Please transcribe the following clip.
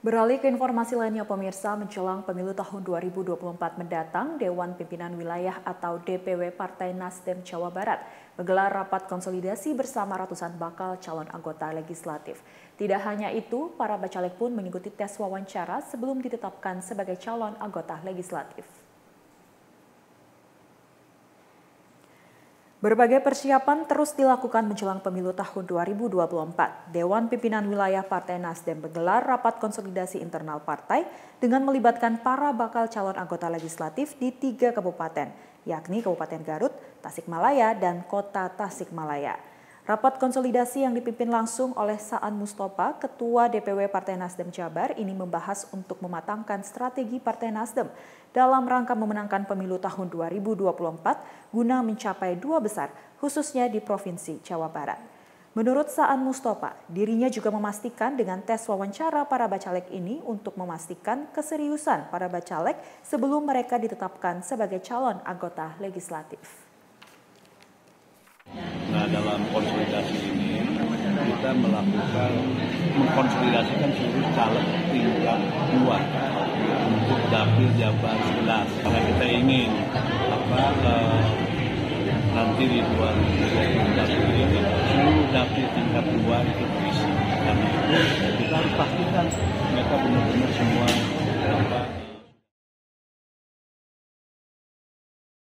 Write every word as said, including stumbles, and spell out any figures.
Beralih ke informasi lainnya pemirsa, menjelang pemilu tahun dua ribu dua puluh empat mendatang, Dewan Pimpinan Wilayah atau D P W Partai Nasdem Jawa Barat menggelar rapat konsolidasi bersama ratusan bakal calon anggota legislatif. Tidak hanya itu, para bacalek pun mengikuti tes wawancara sebelum ditetapkan sebagai calon anggota legislatif. Berbagai persiapan terus dilakukan menjelang pemilu tahun dua ribu dua puluh empat. Dewan Pimpinan Wilayah Partai Nasdem menggelar rapat konsolidasi internal partai dengan melibatkan para bakal calon anggota legislatif di tiga kabupaten, yakni Kabupaten Garut, Tasikmalaya, dan Kota Tasikmalaya. Rapat konsolidasi yang dipimpin langsung oleh Saan Mustafa, Ketua D P W Partai Nasdem Jabar, ini membahas untuk mematangkan strategi Partai Nasdem dalam rangka memenangkan pemilu tahun dua ribu dua puluh empat guna mencapai dua besar, khususnya di Provinsi Jawa Barat. Menurut Saan Mustafa, dirinya juga memastikan dengan tes wawancara para bacalek ini untuk memastikan keseriusan para bacalek sebelum mereka ditetapkan sebagai calon anggota legislatif. Nah, dalam konsolidasi ini kita melakukan mengkonsolidasikan seluruh caleg tingkat dua untuk dapil Jabar sebelas. Karena kita ingin apa eh, nanti di dua ribu dua puluh empat ini seluruh dapil tingkat dua itu terisi. Karena itu kita harus pastikan mereka benar-benar semua apa